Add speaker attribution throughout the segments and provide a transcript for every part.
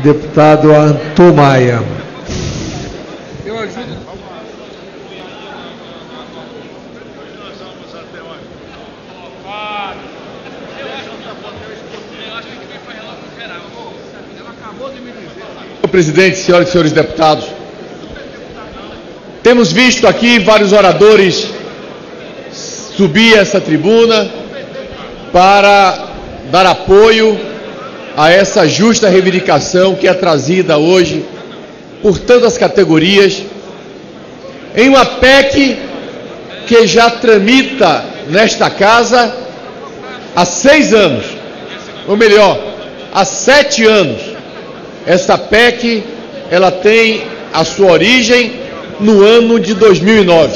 Speaker 1: Deputado Arthur Maia.
Speaker 2: Eu ajudo.
Speaker 3: Senhor presidente, senhoras e senhores deputados, temos visto aqui vários oradores subir essa tribuna para dar apoio a essa justa reivindicação que é trazida hoje por tantas categorias, em uma PEC que já tramita nesta casa há 6 anos, ou melhor, há 7 anos. Essa PEC, ela tem a sua origem no ano de 2009.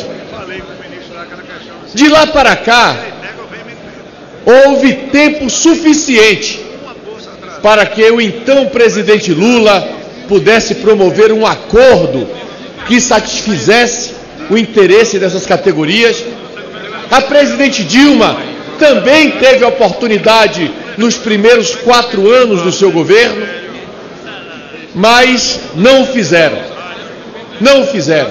Speaker 3: De lá para cá, houve tempo suficiente para que o então presidente Lula pudesse promover um acordo que satisfizesse o interesse dessas categorias. A presidente Dilma também teve a oportunidade nos primeiros 4 anos do seu governo, mas não o fizeram. Não o fizeram.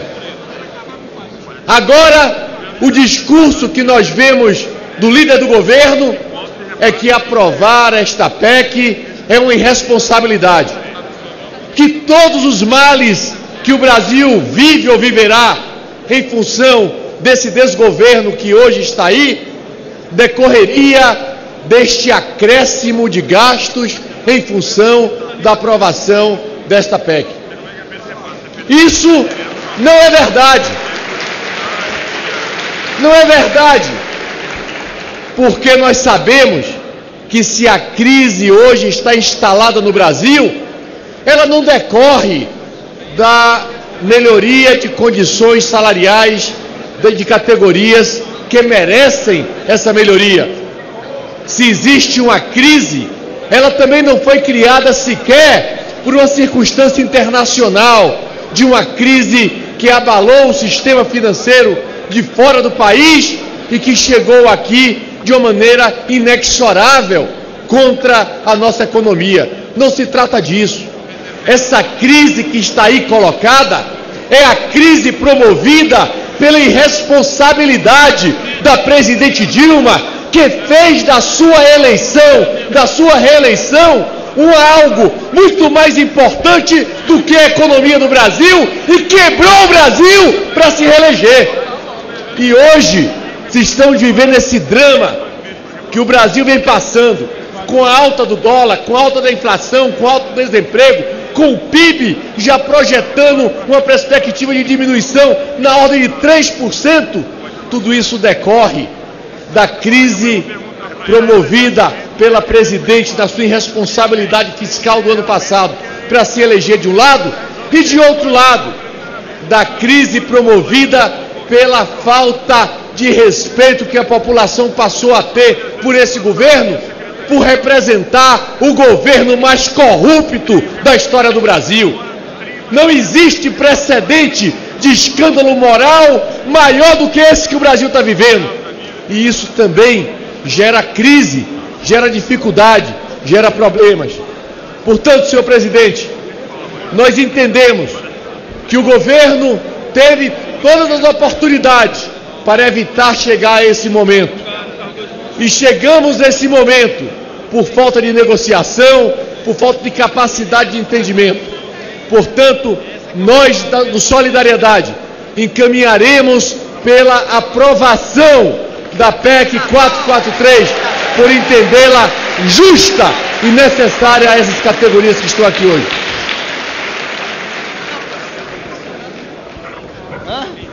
Speaker 3: Agora, o discurso que nós vemos do líder do governo é que aprovar esta PEC é uma irresponsabilidade, que todos os males que o Brasil vive ou viverá em função desse desgoverno que hoje está aí, decorreria deste acréscimo de gastos em função da aprovação desta PEC. Isso não é verdade. Não é verdade, porque nós sabemos que se a crise hoje está instalada no Brasil, ela não decorre da melhoria de condições salariais de categorias que merecem essa melhoria. Se existe uma crise, ela também não foi criada sequer por uma circunstância internacional, de uma crise que abalou o sistema financeiro de fora do país e que chegou aqui de uma maneira inexorável contra a nossa economia. Não se trata disso. Essa crise que está aí colocada é a crise promovida pela irresponsabilidade da presidente Dilma, que fez da sua eleição, da sua reeleição, algo muito mais importante do que a economia do Brasil e quebrou o Brasil para se reeleger. E hoje se estão vivendo esse drama que o Brasil vem passando, com a alta do dólar, com a alta da inflação, com o alto do desemprego, com o PIB já projetando uma perspectiva de diminuição na ordem de 3%. Tudo isso decorre da crise promovida pela presidente na sua irresponsabilidade fiscal do ano passado para se eleger de um lado e de outro lado da crise promovida pela falta de respeito que a população passou a ter por esse governo, por representar o governo mais corrupto da história do Brasil. Não existe precedente de escândalo moral maior do que esse que o Brasil está vivendo. E isso também gera crise, gera dificuldade, gera problemas. Portanto, senhor presidente, nós entendemos que o governo teve todas as oportunidades para evitar chegar a esse momento. E chegamos nesse momento por falta de negociação, por falta de capacidade de entendimento. Portanto, nós do Solidariedade encaminharemos pela aprovação da PEC 443, por entendê-la justa e necessária a essas categorias que estão aqui hoje.